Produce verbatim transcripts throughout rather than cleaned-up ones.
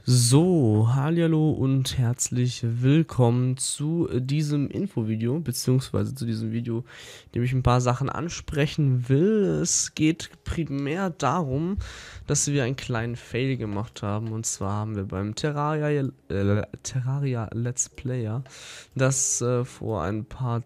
So, hallihallo und herzlich willkommen zu diesem Infovideo, beziehungsweise zu diesem Video, in dem ich ein paar Sachen ansprechen will. Es geht primär darum, dass wir einen kleinen Fail gemacht haben. Und zwar haben wir beim Terraria, äh, Terraria Let's Player, das äh, vor ein paar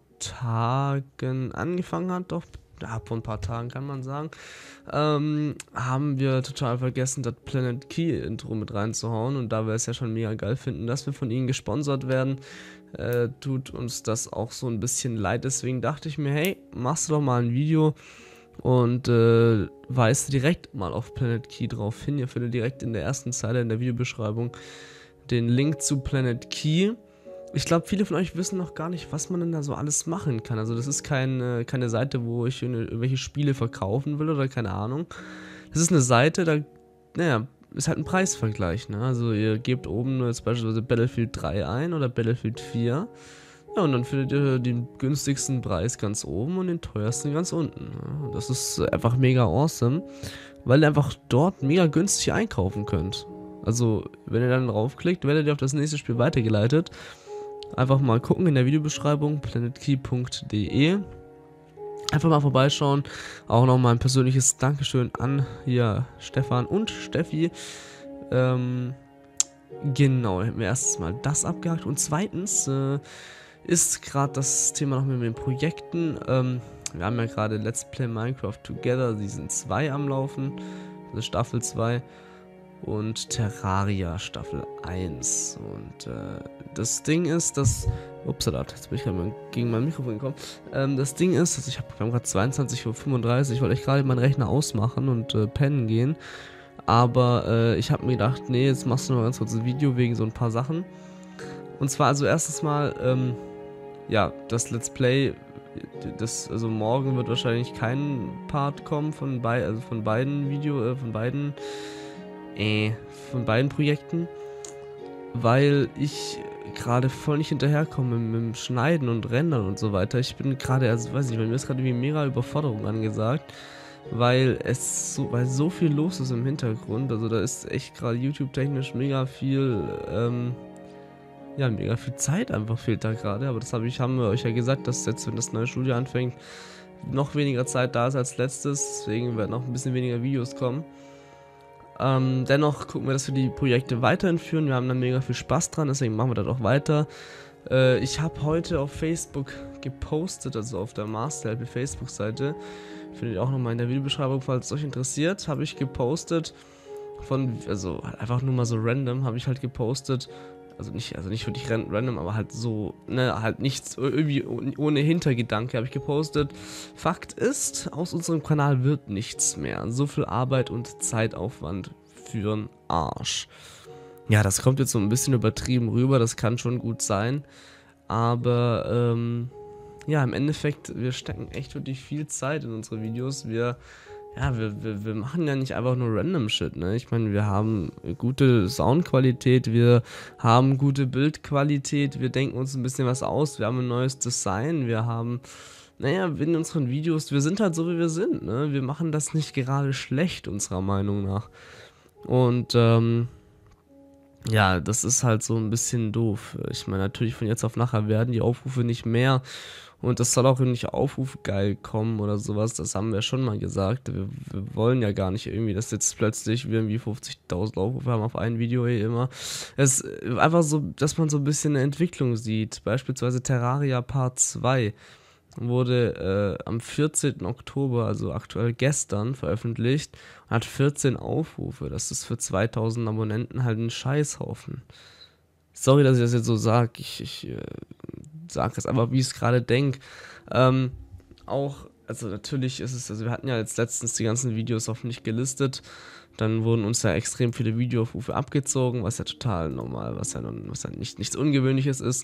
Tagen angefangen hat, doch ja, vor ein paar Tagen kann man sagen, ähm, haben wir total vergessen, das Planet Key Intro mit reinzuhauen. Und da wir es ja schon mega geil finden, dass wir von ihnen gesponsert werden, äh, tut uns das auch so ein bisschen leid. Deswegen dachte ich mir, hey, machst du doch mal ein Video und äh, weist direkt mal auf Planet Key drauf hin. Ihr findet direkt in der ersten Zeile in der Videobeschreibung den Link zu Planet Key. Ich glaube, viele von euch wissen noch gar nicht, was man denn da so alles machen kann. Also das ist kein, äh, keine Seite, wo ich irgendwelche Spiele verkaufen will oder keine Ahnung. Das ist eine Seite, da, naja, ist halt ein Preisvergleich, ne? Also ihr gebt oben nur jetzt beispielsweise Battlefield drei ein oder Battlefield vier. Ja, und dann findet ihr den günstigsten Preis ganz oben und den teuersten ganz unten. Ne? Und das ist einfach mega awesome, weil ihr einfach dort mega günstig einkaufen könnt. Also, wenn ihr dann draufklickt, werdet ihr auf das nächste Spiel weitergeleitet. Einfach mal gucken in der Videobeschreibung, planetkey punkt de. Einfach mal vorbeischauen. Auch nochmal ein persönliches Dankeschön an hier Stefan und Steffi. Ähm, genau, hätten wir erstens mal das abgehakt. Und zweitens äh, ist gerade das Thema noch mit den Projekten. Ähm, wir haben ja gerade Let's Play Minecraft Together Season zwei am Laufen. Also Staffel zwei. Und Terraria Staffel eins. Und äh, das Ding ist, dass. Upsala, jetzt bin ich gerade gegen mein Mikrofon gekommen. Ähm, das Ding ist, dass ich habe gerade zweiundzwanzig Uhr fünfunddreißig, ich wollte echt gerade meinen Rechner ausmachen und äh, pennen gehen. Aber äh, ich habe mir gedacht, nee, jetzt machst du noch ganz kurz ein Video wegen so ein paar Sachen. Und zwar also erstens mal, ähm, ja, das Let's Play. Das, also morgen wird wahrscheinlich kein Part kommen von, bei, also von beiden Video, äh, von beiden. Äh, von beiden Projekten, weil ich gerade voll nicht hinterherkomme mit, mit dem Schneiden und Rendern und so weiter. Ich bin gerade, also weiß nicht, bei mir ist gerade wie mega Überforderung angesagt, weil es so, weil so viel los ist im Hintergrund. Also da ist echt gerade YouTube-technisch mega viel, ähm, ja, mega viel Zeit einfach fehlt da gerade. Aber das habe ich, haben wir euch ja gesagt, dass jetzt, wenn das neue Studio anfängt, noch weniger Zeit da ist als letztes. Deswegen werden noch ein bisschen weniger Videos kommen. Ähm, dennoch gucken wir, dass wir die Projekte weiterhin führen. Wir haben da mega viel Spaß dran, deswegen machen wir das auch weiter. Äh, ich habe heute auf Facebook gepostet, also auf der Masterhelp Facebook-Seite, findet ihr auch nochmal in der Videobeschreibung, falls es euch interessiert, habe ich gepostet von, also einfach nur mal so random, habe ich halt gepostet, also nicht, also nicht wirklich random, aber halt so, ne, halt nichts, irgendwie ohne Hintergedanke habe ich gepostet. Fakt ist, aus unserem Kanal wird nichts mehr. So viel Arbeit und Zeitaufwand für'n Arsch. Ja, das kommt jetzt so ein bisschen übertrieben rüber, das kann schon gut sein. Aber, ähm, ja, im Endeffekt, wir stecken echt wirklich viel Zeit in unsere Videos. Wir Ja, wir, wir, wir machen ja nicht einfach nur random Shit, ne? Ich meine, wir haben gute Soundqualität, wir haben gute Bildqualität, wir denken uns ein bisschen was aus, wir haben ein neues Design, wir haben, naja, in unseren Videos, wir sind halt so, wie wir sind, ne? Wir machen das nicht gerade schlecht, unserer Meinung nach. Und, ähm, ja, das ist halt so ein bisschen doof. Ich meine, natürlich von jetzt auf nachher werden die Aufrufe nicht mehr und das soll auch nicht aufrufgeil kommen oder sowas. Das haben wir schon mal gesagt. Wir, wir wollen ja gar nicht irgendwie, dass jetzt plötzlich wir irgendwie fünfzigtausend Aufrufe haben auf ein Video hier immer. Es ist einfach so, dass man so ein bisschen eine Entwicklung sieht. Beispielsweise Terraria Part zwei wurde äh, am vierzehnten Oktober, also aktuell gestern, veröffentlicht und hat vierzehn Aufrufe. Das ist für zweitausend Abonnenten halt ein Scheißhaufen. Sorry, dass ich das jetzt so sage. Ich, ich äh, sage es einfach, wie ich es gerade denke. Ähm, auch, also natürlich ist es, also wir hatten ja jetzt letztens die ganzen Videos auf nicht gelistet. Dann wurden uns ja extrem viele Videoaufrufe abgezogen, was ja total normal, was ja, was ja nicht, nichts Ungewöhnliches ist.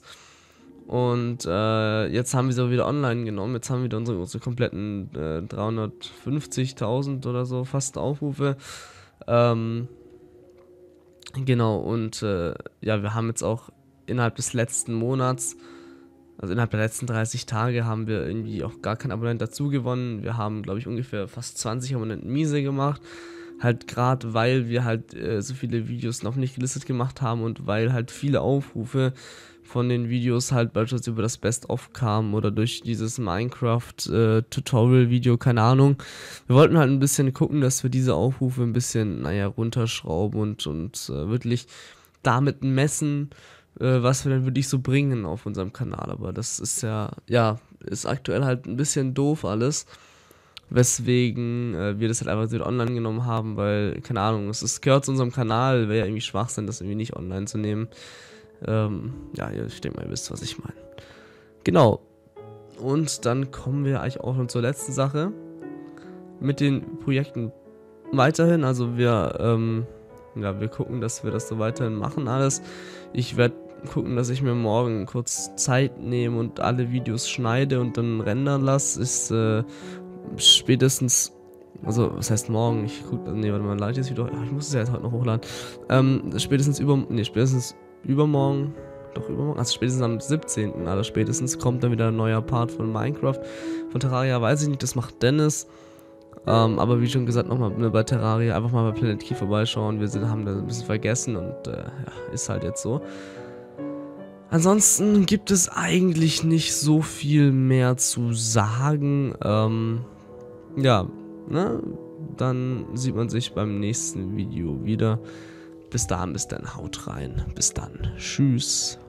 Und äh, jetzt haben wir sie wieder online genommen. Jetzt haben wir wieder unsere, unsere kompletten äh, dreihundertfünfzigtausend oder so fast Aufrufe. Ähm, genau, und äh, ja, wir haben jetzt auch innerhalb des letzten Monats, also innerhalb der letzten dreißig Tage, haben wir irgendwie auch gar keinen Abonnenten dazu gewonnen. Wir haben, glaube ich, ungefähr fast zwanzig Abonnenten miese gemacht. Halt gerade, weil wir halt äh, so viele Videos noch nicht gelistet gemacht haben und weil halt viele Aufrufe von den Videos halt beispielsweise über das Best-of kamen oder durch dieses Minecraft-Tutorial-Video, keine Ahnung. Wir wollten halt ein bisschen gucken, dass wir diese Aufrufe ein bisschen, naja, runterschrauben und, und äh, wirklich damit messen, äh, was wir dann wirklich so bringen auf unserem Kanal. Aber das ist ja, ja, ist aktuell halt ein bisschen doof alles. Weswegen äh, wir das halt einfach wieder online genommen haben, weil, keine Ahnung, es ist, gehört zu unserem Kanal, wäre ja irgendwie Schwachsinn, das irgendwie nicht online zu nehmen. Ähm, ja, ich denke mal, ihr wisst, was ich meine. Genau. Und dann kommen wir eigentlich auch schon zur letzten Sache. Mit den Projekten weiterhin. Also wir, ähm, ja, wir gucken, dass wir das so weiterhin machen alles. Ich werde gucken, dass ich mir morgen kurz Zeit nehme und alle Videos schneide und dann rendern lasse. Ist äh, spätestens, also was heißt morgen? Ich gucke, nee, warte mal, lade ich das Video, ja, ich muss es ja jetzt heute noch hochladen. Ähm, spätestens über, nee, spätestens übermorgen, doch übermorgen, also spätestens am siebzehnten aller spätestens kommt dann wieder ein neuer Part von Minecraft. Von Terraria weiß ich nicht, das macht Dennis. Ähm, aber wie schon gesagt, nochmal ne, bei Terraria einfach mal bei Planet Key vorbeischauen. Wir sind, haben da ein bisschen vergessen und äh, ja, ist halt jetzt so. Ansonsten gibt es eigentlich nicht so viel mehr zu sagen. Ähm, ja, ne? Dann sieht man sich beim nächsten Video wieder. Bis dahin, bis dann, haut rein. Bis dann. Tschüss.